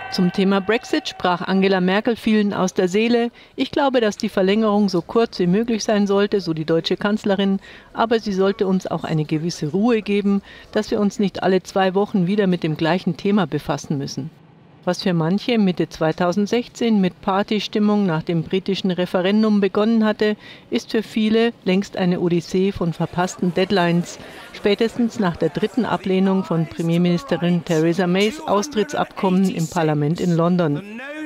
Zum Thema Brexit sprach Angela Merkel vielen aus der Seele. Ich glaube, dass die Verlängerung so kurz wie möglich sein sollte, so die deutsche Kanzlerin. Aber sie sollte uns auch eine gewisse Ruhe geben, dass wir uns nicht alle 2 Wochen wieder mit dem gleichen Thema befassen müssen. Was für manche Mitte 2016 mit Partystimmung nach dem britischen Referendum begonnen hatte, ist für viele längst eine Odyssee von verpassten Deadlines. Spätestens nach der 3. Ablehnung von Premierministerin Theresa Mays Austrittsabkommen im Parlament in London.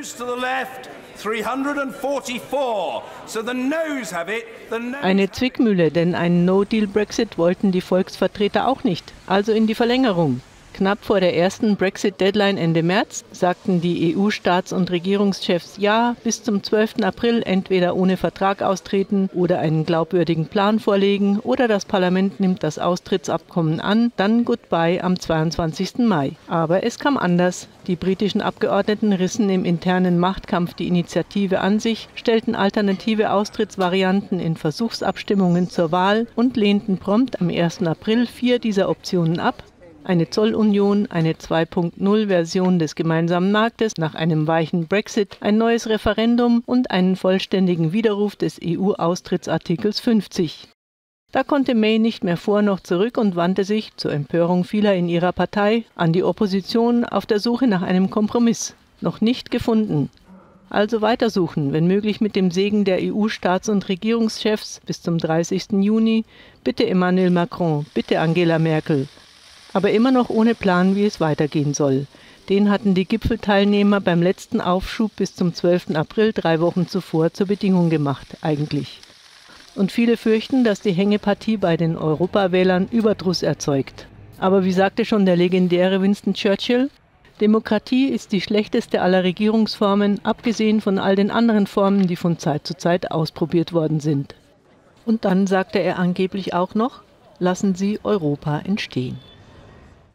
Eine Zwickmühle, denn einen No-Deal-Brexit wollten die Volksvertreter auch nicht, also in die Verlängerung. Knapp vor der ersten Brexit-Deadline Ende März sagten die EU-Staats- und Regierungschefs ja, bis zum 12. April entweder ohne Vertrag austreten oder einen glaubwürdigen Plan vorlegen oder das Parlament nimmt das Austrittsabkommen an, dann Goodbye am 22. Mai. Aber es kam anders. Die britischen Abgeordneten rissen im internen Machtkampf die Initiative an sich, stellten alternative Austrittsvarianten in Versuchsabstimmungen zur Wahl und lehnten prompt am 1. April 4 dieser Optionen ab. Eine Zollunion, eine 2.0-Version des gemeinsamen Marktes nach einem weichen Brexit, ein neues Referendum und einen vollständigen Widerruf des EU-Austrittsartikels 50. Da konnte May nicht mehr vor noch zurück und wandte sich, zur Empörung vieler in ihrer Partei, an die Opposition auf der Suche nach einem Kompromiss. Noch nicht gefunden. Also weitersuchen, wenn möglich mit dem Segen der EU-Staats- und Regierungschefs bis zum 30. Juni. Bitte Emmanuel Macron, bitte Angela Merkel. Aber immer noch ohne Plan, wie es weitergehen soll. Den hatten die Gipfelteilnehmer beim letzten Aufschub bis zum 12. April 3 Wochen zuvor zur Bedingung gemacht, eigentlich. Und viele fürchten, dass die Hängepartie bei den Europawählern Überdruss erzeugt. Aber wie sagte schon der legendäre Winston Churchill, Demokratie ist die schlechteste aller Regierungsformen, abgesehen von all den anderen Formen, die von Zeit zu Zeit ausprobiert worden sind. Und dann sagte er angeblich auch noch, lassen Sie Europa entstehen.